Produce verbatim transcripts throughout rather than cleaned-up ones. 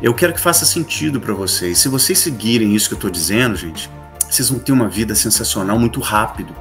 Eu quero que faça sentido para vocês. Se vocês seguirem isso que eu estou dizendo, gente, vocês vão ter uma vida sensacional muito rápido.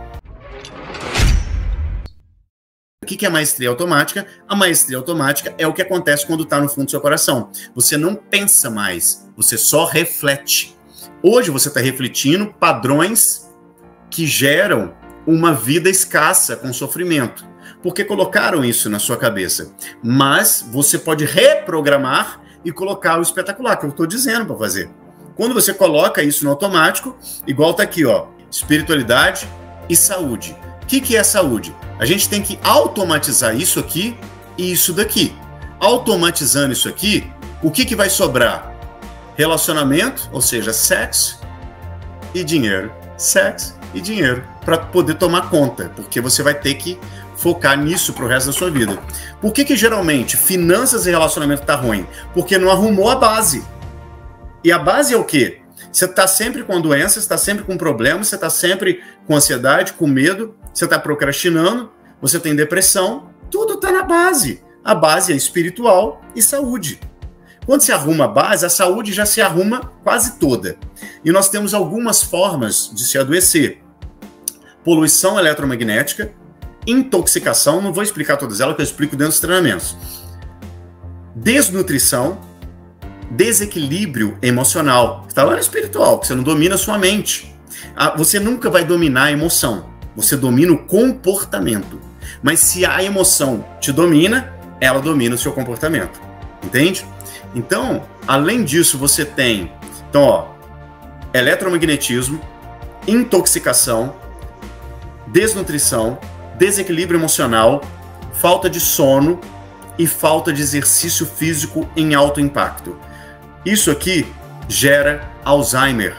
O que é a maestria automática? A maestria automática é o que acontece quando está no fundo do seu coração. Você não pensa mais, você só reflete. Hoje você está refletindo padrões que geram uma vida escassa com sofrimento, porque colocaram isso na sua cabeça. Mas você pode reprogramar e colocar o espetacular, que eu estou dizendo para fazer. Quando você coloca isso no automático, igual está aqui, ó, espiritualidade e saúde. O que, que é saúde? A gente tem que automatizar isso aqui e isso daqui. Automatizando isso aqui, o que, que vai sobrar? Relacionamento, ou seja, sexo e dinheiro. Sexo e dinheiro, para poder tomar conta, porque você vai ter que focar nisso pro resto da sua vida. Por que que geralmente finanças e relacionamento tá ruim? Porque não arrumou a base. E a base é o quê? Você tá sempre com doença, você tá sempre com problemas, você tá sempre com ansiedade, com medo, você tá procrastinando, você tem depressão, tudo tá na base. A base é espiritual e saúde. Quando se arruma a base, a saúde já se arruma quase toda. E nós temos algumas formas de se adoecer. Poluição eletromagnética, intoxicação, não vou explicar todas elas, que eu explico dentro dos treinamentos. Desnutrição, desequilíbrio emocional. Está lá no espiritual, que você não domina a sua mente. Você nunca vai dominar a emoção, você domina o comportamento. Mas se a emoção te domina, ela domina o seu comportamento. Entende? Então, além disso, você tem, então, ó, eletromagnetismo, intoxicação, desnutrição, desequilíbrio emocional, falta de sono e falta de exercício físico em alto impacto. Isso aqui gera Alzheimer.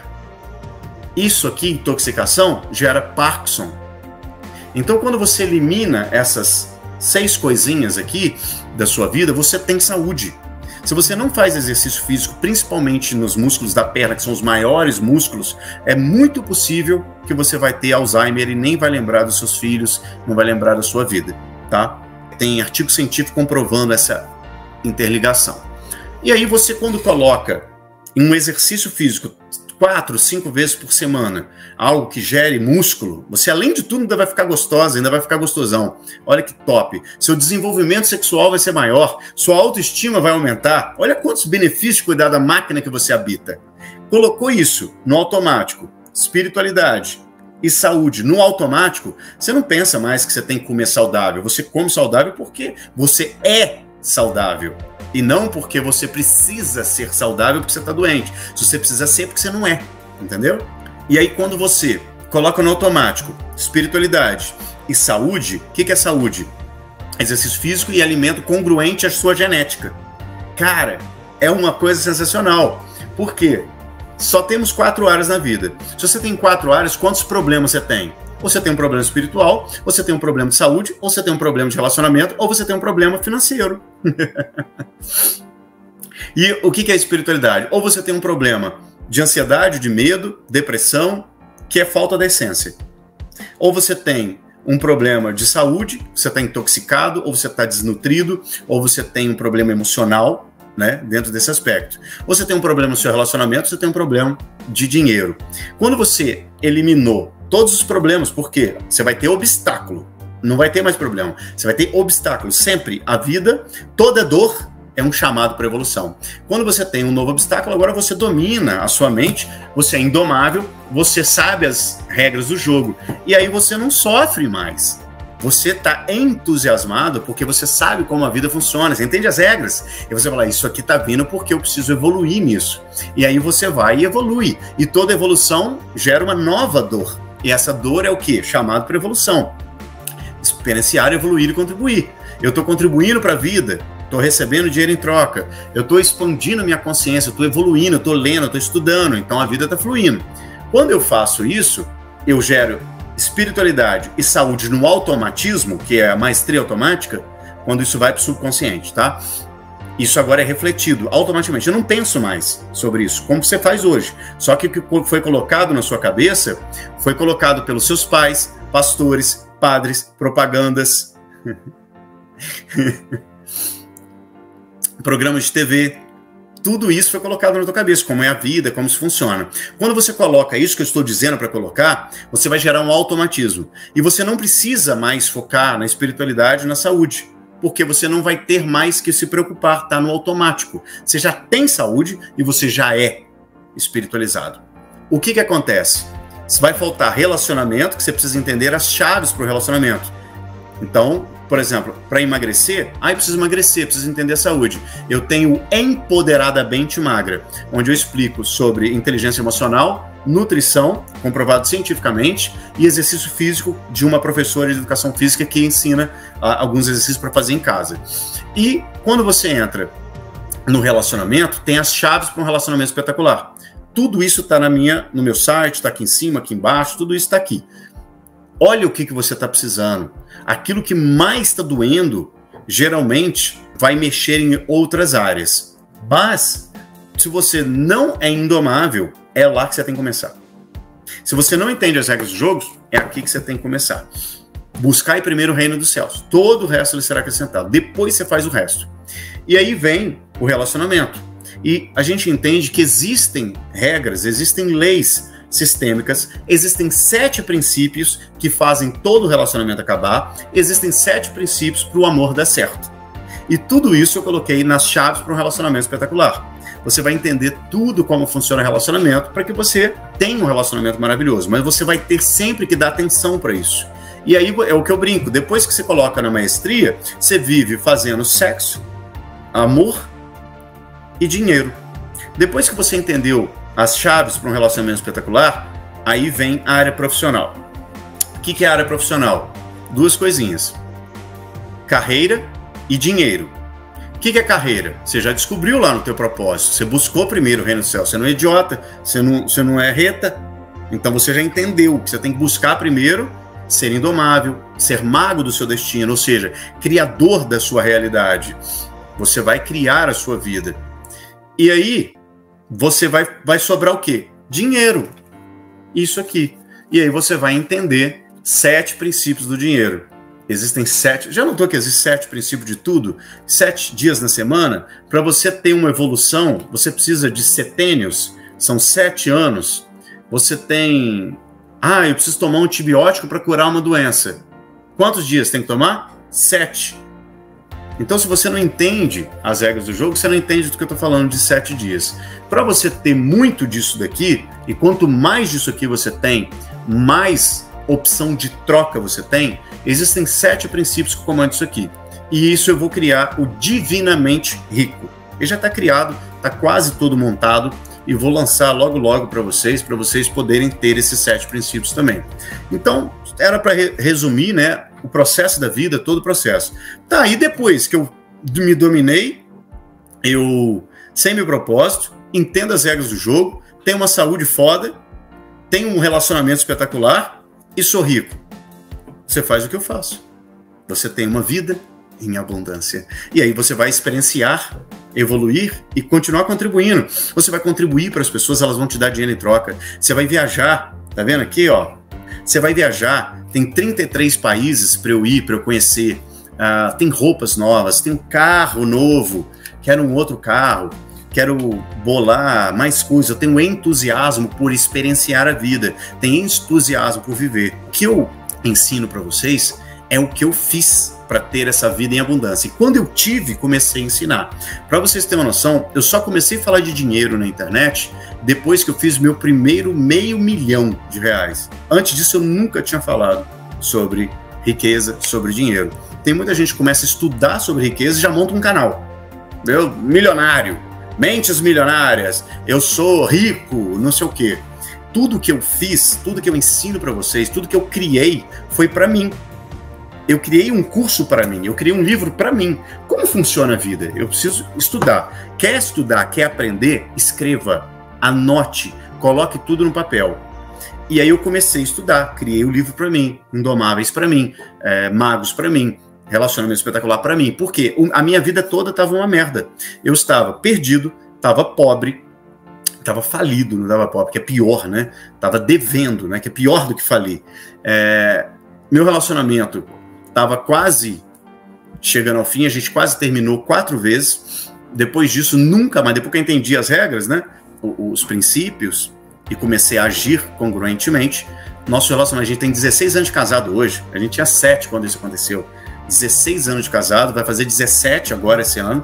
Isso aqui, intoxicação, gera Parkinson. Então, quando você elimina essas seis coisinhas aqui da sua vida, você tem saúde. Se você não faz exercício físico, principalmente nos músculos da perna, que são os maiores músculos, é muito possível que você vai ter Alzheimer e nem vai lembrar dos seus filhos, não vai lembrar da sua vida, tá? Tem artigo científico comprovando essa interligação. E aí você, quando coloca em um exercício físico quatro, cinco vezes por semana, algo que gere músculo, você, além de tudo, ainda vai ficar gostosa, ainda vai ficar gostosão. Olha que top. Seu desenvolvimento sexual vai ser maior, sua autoestima vai aumentar. Olha quantos benefícios de cuidar da máquina que você habita. Colocou isso no automático, espiritualidade e saúde no automático, você não pensa mais que você tem que comer saudável. Você come saudável porque você é saudável. E não porque você precisa ser saudável porque você está doente. Se você precisa ser, porque você não é. Entendeu? E aí, quando você coloca no automático espiritualidade e saúde, o que, que é saúde? Exercício físico e alimento congruente à sua genética. Cara, é uma coisa sensacional. Por quê? Só temos quatro áreas na vida. Se você tem quatro áreas, quantos problemas você tem? Ou você tem um problema espiritual, ou você tem um problema de saúde, ou você tem um problema de relacionamento, ou você tem um problema financeiro. E o que é espiritualidade? Ou você tem um problema de ansiedade, de medo, depressão, que é falta da essência. Ou você tem um problema de saúde, você está intoxicado, ou você está desnutrido, ou você tem um problema emocional, né, dentro desse aspecto. Ou você tem um problema no seu relacionamento, você tem um problema de dinheiro. Quando você eliminou todos os problemas, por quê? Você vai ter obstáculo, não vai ter mais problema. Você vai ter obstáculo. Sempre a vida, toda dor é um chamado para evolução. Quando você tem um novo obstáculo, agora você domina a sua mente, você é indomável, você sabe as regras do jogo. E aí você não sofre mais. Você está entusiasmado porque você sabe como a vida funciona, você entende as regras. E você fala, isso aqui está vindo porque eu preciso evoluir nisso. E aí você vai e evolui. E toda evolução gera uma nova dor. E essa dor é o quê? Chamado para evolução. Experienciar, evoluir e contribuir. Eu estou contribuindo para a vida, estou recebendo dinheiro em troca, eu estou expandindo minha consciência, eu estou evoluindo, eu estou lendo, eu estou estudando, então a vida está fluindo. Quando eu faço isso, eu gero espiritualidade e saúde no automatismo, que é a maestria automática, quando isso vai para o subconsciente, tá? Isso agora é refletido automaticamente. Eu não penso mais sobre isso, como você faz hoje. Só que o que foi colocado na sua cabeça foi colocado pelos seus pais, pastores, padres, propagandas, programas de T V, Tudo isso foi colocado na tua cabeça, como é a vida, como isso funciona. Quando você coloca isso que eu estou dizendo para colocar, você vai gerar um automatismo. E você não precisa mais focar na espiritualidade e na saúde, porque você não vai ter mais que se preocupar, tá no automático. Você já tem saúde e você já é espiritualizado. O que que acontece? Vai faltar relacionamento, que você precisa entender as chaves para o relacionamento. Então, por exemplo, para emagrecer, ah, eu preciso emagrecer, preciso entender a saúde. Eu tenho Empoderadamente Magra, onde eu explico sobre inteligência emocional, nutrição, comprovado cientificamente, e exercício físico de uma professora de educação física que ensina ah, alguns exercícios para fazer em casa. E quando você entra no relacionamento, tem as chaves para um relacionamento espetacular. Tudo isso está na minha, no meu site, está aqui em cima, aqui embaixo, tudo isso está aqui. Olha o que, que você está precisando. Aquilo que mais está doendo, geralmente, vai mexer em outras áreas. Mas, se você não é indomável, é lá que você tem que começar. Se você não entende as regras do jogo, é aqui que você tem que começar. Buscai primeiro o reino dos céus. Todo o resto lhe será acrescentado. Depois você faz o resto. E aí vem o relacionamento. E a gente entende que existem regras, existem leis sistêmicas, existem sete princípios que fazem todo o relacionamento acabar, existem sete princípios para o amor dar certo. E tudo isso eu coloquei nas chaves para um relacionamento espetacular. Você vai entender tudo como funciona o relacionamento para que você tenha um relacionamento maravilhoso, mas você vai ter sempre que dar atenção para isso. E aí é o que eu brinco, depois que você coloca na maestria, você vive fazendo sexo, amor e dinheiro. Depois que você entendeu as chaves para um relacionamento espetacular, aí vem a área profissional. O que que é a área profissional? Duas coisinhas. Carreira e dinheiro. O que que é carreira? Você já descobriu lá no teu propósito. Você buscou primeiro o reino do céu. Você não é idiota, você não, você não é reta. Então você já entendeu que você tem que buscar primeiro ser indomável, ser mago do seu destino, ou seja, criador da sua realidade. Você vai criar a sua vida. E aí, você vai, vai sobrar o quê? Dinheiro. Isso aqui. E aí você vai entender sete princípios do dinheiro. Existem sete... Já notou que existem sete princípios de tudo? Sete dias na semana? Para você ter uma evolução, você precisa de setênios. São sete anos. Você tem... Ah, eu preciso tomar um antibiótico para curar uma doença. Quantos dias tem que tomar? Sete. Então, se você não entende as regras do jogo, você não entende do que eu estou falando de sete dias. Para você ter muito disso daqui, e quanto mais disso aqui você tem, mais opção de troca você tem, existem sete princípios que comandam isso aqui. E isso eu vou criar o Divinamente Rico. Ele já está criado, está quase todo montado, e vou lançar logo logo para vocês, para vocês poderem ter esses sete princípios também. Então, era para re resumir, né, o processo da vida, todo o processo. Tá, e depois que eu me dominei, eu sei meu propósito, entendo as regras do jogo, tenho uma saúde foda, tenho um relacionamento espetacular e sou rico. Você faz o que eu faço. Você tem uma vida em abundância. E aí você vai experienciar, evoluir e continuar contribuindo. Você vai contribuir para as pessoas, elas vão te dar dinheiro em troca. Você vai viajar, tá vendo aqui, ó? Você vai viajar, tem trinta e três países para eu ir, para eu conhecer. Uh, tem roupas novas, tem um carro novo, quero um outro carro, quero bolar mais coisas. Eu tenho entusiasmo por experienciar a vida, tenho entusiasmo por viver. O que eu ensino para vocês é o que eu fiz para ter essa vida em abundância. E quando eu tive, comecei a ensinar. Para vocês terem uma noção, eu só comecei a falar de dinheiro na internet depois que eu fiz meu primeiro meio milhão de reais. Antes disso, eu nunca tinha falado sobre riqueza, sobre dinheiro. Tem muita gente que começa a estudar sobre riqueza e já monta um canal. Meu, milionário, mentes milionárias, eu sou rico, não sei o quê. Tudo que eu fiz, tudo que eu ensino para vocês, tudo que eu criei foi para mim. Eu criei um curso para mim, eu criei um livro para mim. Como funciona a vida? Eu preciso estudar. Quer estudar, quer aprender? Escreva, anote, coloque tudo no papel. E aí eu comecei a estudar, criei o um livro para mim, Indomáveis para mim, é, Magos para mim, Relacionamento Espetacular para mim. Porque a minha vida toda estava uma merda. Eu estava perdido, estava pobre, estava falido, não estava pobre, que é pior, né? Estava devendo, né? Que é pior do que falir. É, meu relacionamento estava quase chegando ao fim, a gente quase terminou quatro vezes, depois disso, nunca mais, depois que eu entendi as regras, né, os princípios, e comecei a agir congruentemente, nosso relacionamento, a gente tem dezesseis anos de casado hoje, a gente tinha sete quando isso aconteceu, dezesseis anos de casado, vai fazer dezessete agora esse ano,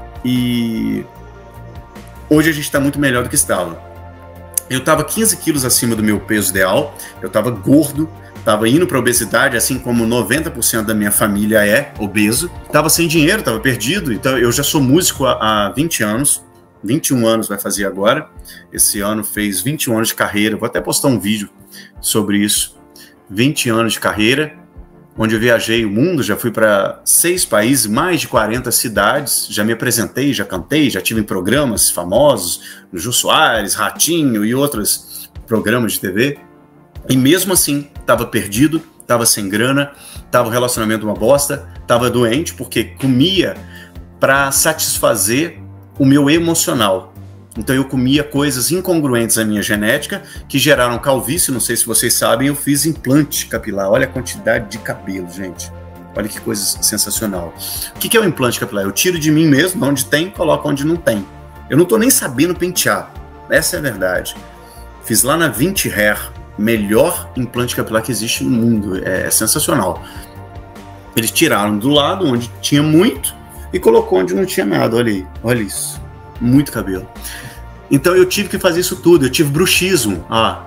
e hoje a gente está muito melhor do que estava. Eu estava quinze quilos acima do meu peso ideal, eu estava gordo, estava indo para obesidade, assim como noventa por cento da minha família é obeso, estava sem dinheiro, estava perdido, então eu já sou músico há, há vinte anos, vinte e um anos vai fazer agora, esse ano fez vinte e um anos de carreira, vou até postar um vídeo sobre isso, vinte anos de carreira, onde eu viajei o mundo, já fui para seis países, mais de quarenta cidades, já me apresentei, já cantei, já tive em programas famosos, no Jô Soares, Ratinho e outros programas de T V, e mesmo assim, estava perdido, estava sem grana, estava o relacionamento uma bosta, estava doente, porque comia para satisfazer o meu emocional. Então eu comia coisas incongruentes à minha genética, que geraram calvície, não sei se vocês sabem, eu fiz implante capilar, olha a quantidade de cabelo, gente. Olha que coisa sensacional. O que é o implante capilar? Eu tiro de mim mesmo, onde tem, coloco onde não tem. Eu não estou nem sabendo pentear, essa é a verdade. Fiz lá na vinte Hair, melhor implante capilar que existe no mundo, é, é sensacional. Eles tiraram do lado onde tinha muito e colocou onde não tinha nada, olha aí, olha isso. Muito cabelo. Então eu tive que fazer isso tudo, eu tive bruxismo. Ah,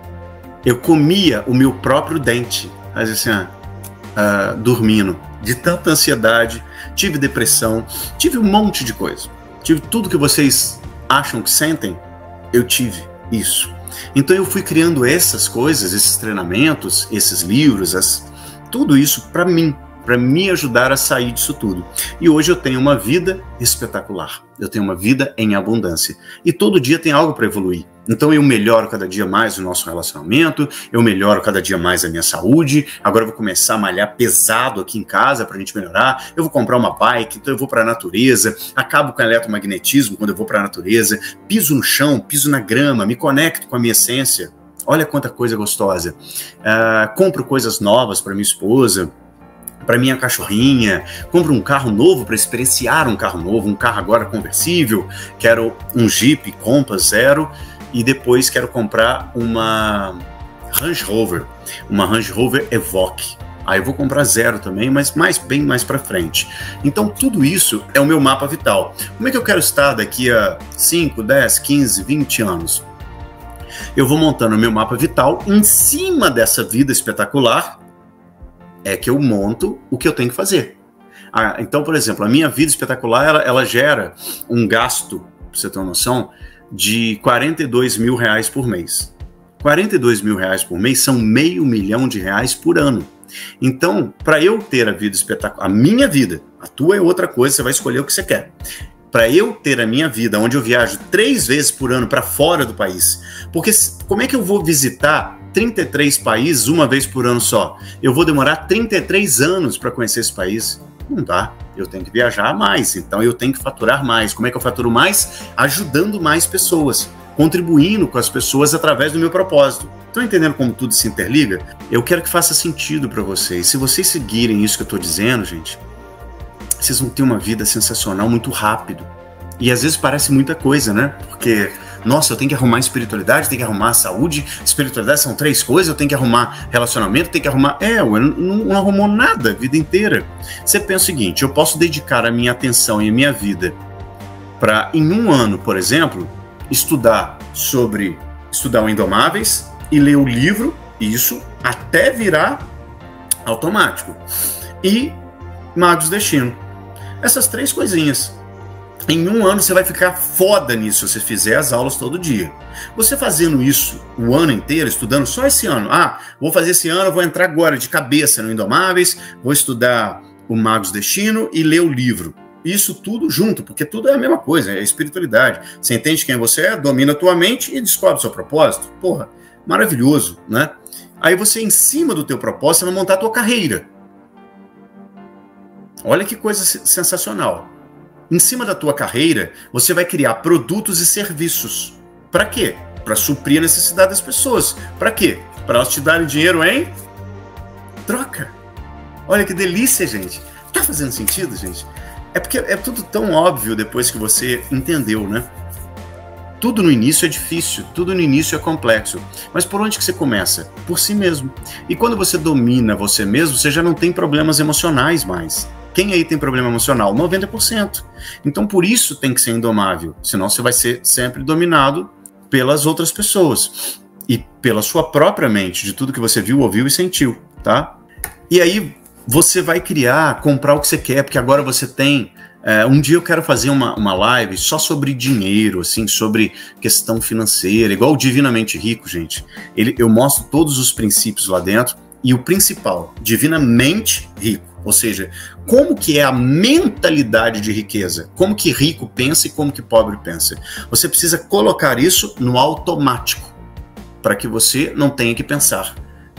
eu comia o meu próprio dente, assim, ah, ah, dormindo, de tanta ansiedade, tive depressão, tive um monte de coisa. Tive tudo que vocês acham que sentem, eu tive isso. Então eu fui criando essas coisas, esses treinamentos, esses livros, as, tudo isso para mim, para me ajudar a sair disso tudo. E hoje eu tenho uma vida espetacular. Eu tenho uma vida em abundância. E todo dia tem algo para evoluir. Então eu melhoro cada dia mais o nosso relacionamento, eu melhoro cada dia mais a minha saúde, agora eu vou começar a malhar pesado aqui em casa para a gente melhorar, eu vou comprar uma bike, então eu vou para a natureza, acabo com o eletromagnetismo quando eu vou para a natureza, piso no chão, piso na grama, me conecto com a minha essência. Olha quanta coisa gostosa. Uh, compro coisas novas para minha esposa, para minha cachorrinha, compro um carro novo para experienciar um carro novo, um carro agora conversível, quero um Jeep Compass Zero e depois quero comprar uma Range Rover, uma Range Rover Evoque. Aí eu vou comprar zero também, mas mais, bem mais para frente. Então tudo isso é o meu mapa vital. Como é que eu quero estar daqui a cinco, dez, quinze, vinte anos? Eu vou montando o meu mapa vital em cima dessa vida espetacular, é que eu monto o que eu tenho que fazer. Ah, então, por exemplo, a minha vida espetacular, ela, ela gera um gasto, pra você ter uma noção, de quarenta e dois mil reais por mês. quarenta e dois mil reais por mês são meio milhão de reais por ano. Então, para eu ter a vida espetacular, a minha vida, a tua é outra coisa, você vai escolher o que você quer. Para eu ter a minha vida, onde eu viajo três vezes por ano para fora do país, porque como é que eu vou visitar trinta e três países uma vez por ano só? Eu vou demorar trinta e três anos para conhecer esse país? Não dá, eu tenho que viajar mais, então eu tenho que faturar mais. Como é que eu faturo mais? Ajudando mais pessoas, contribuindo com as pessoas através do meu propósito. Estão entendendo como tudo se interliga? Eu quero que faça sentido para vocês. Se vocês seguirem isso que eu estou dizendo, gente, vocês vão ter uma vida sensacional muito rápido. E às vezes parece muita coisa, né? Porque, nossa, eu tenho que arrumar espiritualidade, tenho que arrumar saúde, espiritualidade são três coisas, eu tenho que arrumar relacionamento, tenho que arrumar... É, eu não, não arrumou nada a vida inteira. Você pensa o seguinte, eu posso dedicar a minha atenção e a minha vida para, em um ano, por exemplo, estudar sobre, estudar o Indomáveis e ler o livro, isso, até virar automático. E Magos do Destino. Essas três coisinhas. Em um ano você vai ficar foda nisso se você fizer as aulas todo dia. Você fazendo isso o ano inteiro, estudando só esse ano. Ah, vou fazer esse ano, vou entrar agora de cabeça no Indomáveis, vou estudar o Magos do Destino e ler o livro. Isso tudo junto, porque tudo é a mesma coisa, é espiritualidade. Você entende quem você é, domina a tua mente e descobre o seu propósito. Porra, maravilhoso, né? Aí você, em cima do teu propósito, vai montar a tua carreira. Olha que coisa sensacional. Em cima da tua carreira, você vai criar produtos e serviços. Para quê? Para suprir a necessidade das pessoas. Para quê? Para elas te darem dinheiro em troca. Olha que delícia, gente. Tá fazendo sentido, gente? É porque é tudo tão óbvio depois que você entendeu, né? Tudo no início é difícil, tudo no início é complexo. Mas por onde que você começa? Por si mesmo. E quando você domina você mesmo, você já não tem problemas emocionais mais. Quem aí tem problema emocional? noventa por cento. Então por isso tem que ser indomável, senão você vai ser sempre dominado pelas outras pessoas e pela sua própria mente, de tudo que você viu, ouviu e sentiu, tá? E aí você vai criar, comprar o que você quer, porque agora você tem... É, um dia eu quero fazer uma, uma live só sobre dinheiro, assim, sobre questão financeira, igual o Divinamente Rico, gente. Ele, eu mostro todos os princípios lá dentro e o principal, divinamente rico. Ou seja, como que é a mentalidade de riqueza, como que rico pensa e como que pobre pensa. Você precisa colocar isso no automático, para que você não tenha que pensar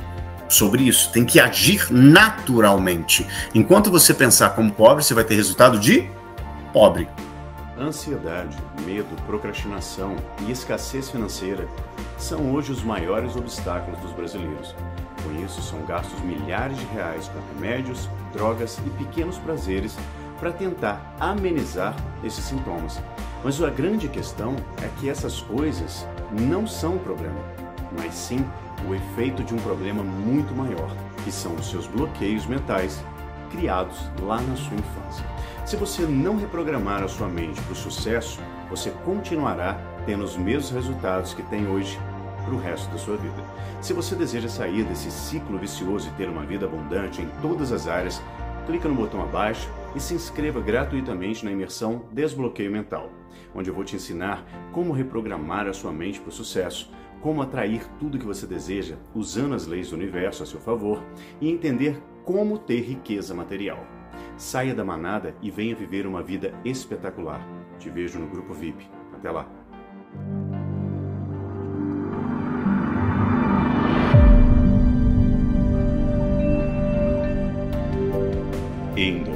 sobre isso, tem que agir naturalmente. Enquanto você pensar como pobre, você vai ter resultado de pobre. Ansiedade, medo, procrastinação e escassez financeira são hoje os maiores obstáculos dos brasileiros. Com isso, são gastos milhares de reais com remédios, drogas e pequenos prazeres para tentar amenizar esses sintomas. Mas a grande questão é que essas coisas não são o problema, mas sim o efeito de um problema muito maior, que são os seus bloqueios mentais criados lá na sua infância. Se você não reprogramar a sua mente para o sucesso, você continuará tendo os mesmos resultados que tem hoje para o resto da sua vida. Se você deseja sair desse ciclo vicioso e ter uma vida abundante em todas as áreas, clica no botão abaixo e se inscreva gratuitamente na imersão Desbloqueio Mental, onde eu vou te ensinar como reprogramar a sua mente para o sucesso, como atrair tudo que você deseja usando as leis do universo a seu favor e entender como ter riqueza material. Saia da manada e venha viver uma vida espetacular. Te vejo no grupo V I P. Até lá! Em